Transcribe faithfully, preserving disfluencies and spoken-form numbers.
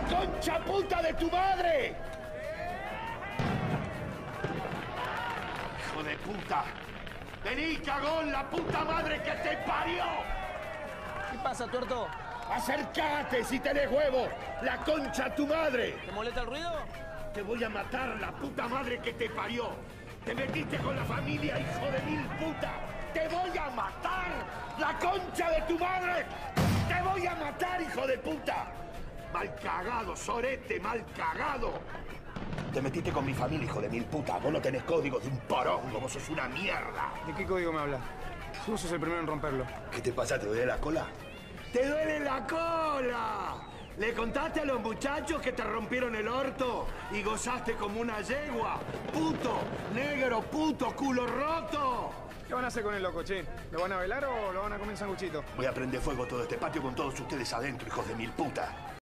concha puta de tu madre! ¡Hijo de puta! ¡Vení, cagón, la puta madre que te parió! ¿Qué pasa, tuerto? ¡Acércate si tenés huevo! ¡La concha tu madre! ¿Te molesta el ruido? Te voy a matar, la puta madre que te parió. Te metiste con la familia, hijo de mil puta. ¡Te voy a matar! ¡La concha de tu madre! ¡Te voy a matar, hijo de puta! Mal cagado, sorete, mal cagado. Te metiste con mi familia, hijo de mil puta. Vos no tenés códigos de un porongo, vos sos una mierda. ¿De qué código me hablas? Vos sos el primero en romperlo. ¿Qué te pasa? ¿Te duele la cola? ¡Te duele la cola! ¿Le contaste a los muchachos que te rompieron el orto y gozaste como una yegua? ¡Puto! ¡Negro! ¡Puto! ¡Culo roto! ¿Qué van a hacer con el loco, che? ¿Lo van a velar o lo van a comer en sanguchito? Voy a prender fuego todo este patio con todos ustedes adentro, hijos de mil puta.